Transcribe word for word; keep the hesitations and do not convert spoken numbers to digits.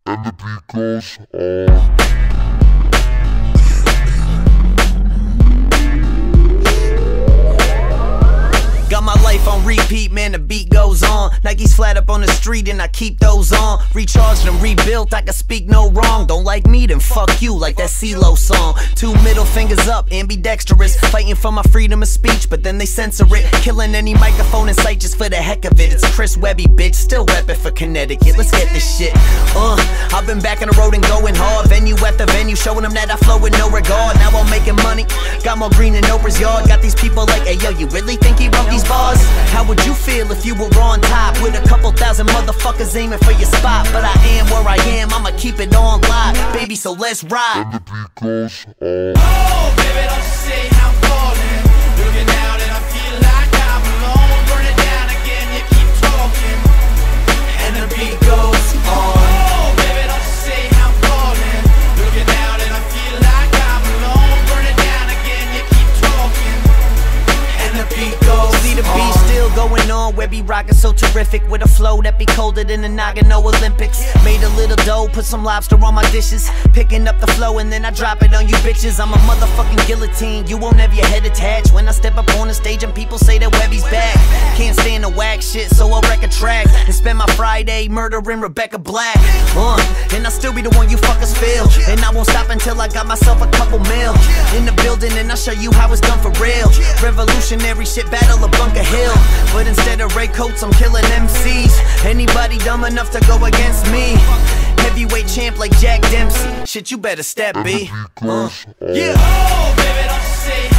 and the beat goes on. Got my life on repeat, man, the beat goes on. Nike's flat up on the street and I keep those on. Recharged and rebuilt, I can speak no wrong. Don't like me, then fuck you, like that CeeLo song. Two middle fingers up, ambidextrous. Fighting for my freedom of speech, but then they censor it. Killing any microphone in sight just for the heck of it. It's Chris Webby, bitch, still reppin' for Connecticut. Let's get this shit. Uh, I've been back on the road and going hard. Venue after venue, showing them that I flow with no regard. Now I'm making money, got more green than Oprah's yard. Got these people like, hey yo, you really think he wrote these bars? How would you feel if you were on top with a couple thousand motherfuckers aiming for your spot? But I am where I am, I'ma keep it on live, baby, so let's ride. And the beat goes on. Oh, baby, don't you say I'm falling. Looking out and I feel like I'm alone. Burn it down again, you keep talking, and the beat goes on. Oh, baby, don't you say I'm falling. Looking out and I feel like I'm alone. Burn it down again, you keep talking, and the beat goes on. See the beat still going on, Webby rockin' so terrific, with a flow that be colder than the Nagano Olympics. Made a little dough, put some lobster on my dishes, picking up the flow and then I drop it on you bitches. I'm a motherfucking guillotine, you won't have your head attached when I step up on the stage and people say that Webby's back. Can't stand the whack shit, so I'll wreck a track and spend my Friday murdering Rebecca Black. Uh, and I'll still be the one you fuckers feel, and I won't stop until I got myself a couple mil in the building, and I'll show you how it's done for real. Revolutionary shit, battle of Bunker Hill, but instead of Ray Coates, I'm killing M Cs. Anybody dumb enough to go against me? Heavyweight champ like Jack Dempsey. Shit, you better step, B. Uh, yeah. Oh, baby, don't you say